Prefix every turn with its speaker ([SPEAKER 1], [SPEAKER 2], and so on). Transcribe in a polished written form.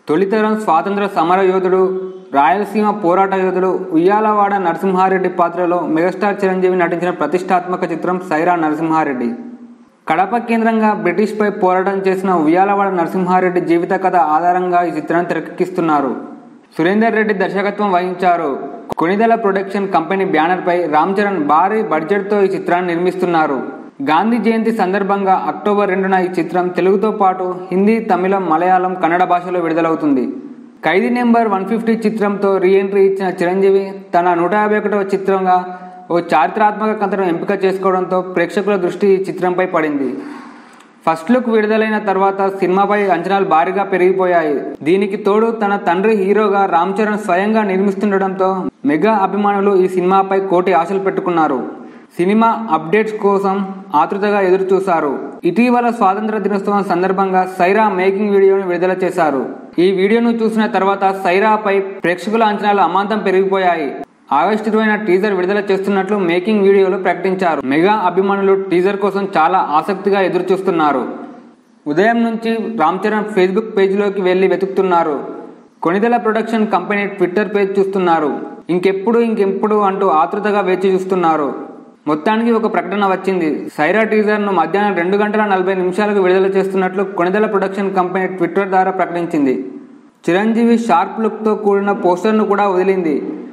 [SPEAKER 1] తొలితరం స్వాతంత్ర సమర యోధుడు, రాయలసీమ పోరాట యోధుడు ఉయ్యాలవాడ నరసింహారెడ్డి పాత్రలో మెగాస్టార్ చిరంజీవి నటించిన ప్రతిష్టాత్మక చిత్రం సైరా నరసింహారెడ్డి. కడప కేంద్రంగా బ్రిటిష్పై పోరాటం చేసిన ఉయ్యాలవాడ నరసింహారెడ్డి జీవిత కథ ఆధారంగా ఈ చిత్రాన్ని తెరకెక్కిస్తున్నారు. సురేందర్ రెడ్డి దర్శకత్వం వహించారు. కొణిదెల ప్రొడక్షన్ కంపెనీ బ్యానర్ పై రామ్ చరణ్ భారీ బడ్జెట్తో ఈ చిత్రాన్ని నిర్మిస్తున్నారు. గాంధీ జయంతి సందర్భంగా అక్టోబర్ 2న ఈ చిత్రం తెలుగుతో పాటు హిందీ, తమిళం, మలయాళం, కన్నడ భాషలో విడుదలవుతుంది. ఖైదీ నెంబర్ 150 చిత్రంతో రీఎంట్రీ ఇచ్చిన చిరంజీవి తన 151వ చిత్రంగా ఓ చారిత్రాత్మక కథను ఎంపిక చేసుకోవడంతో ప్రేక్షకుల దృష్టి ఈ చిత్రంపై పడింది. ఫస్ట్ లుక్ విడుదలైన తర్వాత సినిమాపై అంచనాలు భారీగా పెరిగిపోయాయి. దీనికి తోడు తన తండ్రి హీరోగా రామ్ చరణ్ స్వయంగా నిర్మిస్తుండటంతో మెగా అభిమానులు ఈ సినిమాపై కోటి ఆశలు పెట్టుకున్నారు. సినిమా అప్డేట్స్ కోసం ఆతృతగా ఎదురు చూశారు. ఇటీవల స్వాతంత్ర దినోత్సవం సందర్భంగా సైరా మేకింగ్ వీడియోను విడుదల చేశారు. ఈ వీడియోను చూసిన తర్వాత సైరాపై ప్రేక్షకుల అంచనాలు అమాంతం పెరిగిపోయాయి. ఆగస్టు 20న టీజర్ విడుదల చేస్తున్నట్లు మేకింగ్ వీడియోలో ప్రకటించారు. మెగా అభిమానులు టీజర్ కోసం చాలా ఆసక్తిగా ఎదురు చూస్తున్నారు. ఉదయం నుంచి రామ్ చరణ్ ఫేస్బుక్ పేజీలోకి వెళ్లి వెతుకుతున్నారు. Konidela production company Twitter page చూస్తున్నారు. ఇంకెప్పుడు అంటూ ఆతృతగా వేచి చూస్తున్నారు. మొత్తానికి ఒక ప్రకటన వచ్చింది. సైరా టీజర్ను మధ్యాహ్నం 2:40 విడుదల చేస్తున్నట్లు కొణిదెల ప్రొడక్షన్ కంపెనీ ట్విట్టర్ ద్వారా ప్రకటించింది. చిరంజీవి షార్ప్ లుక్తో కూడిన పోస్టర్ను కూడా వదిలింది.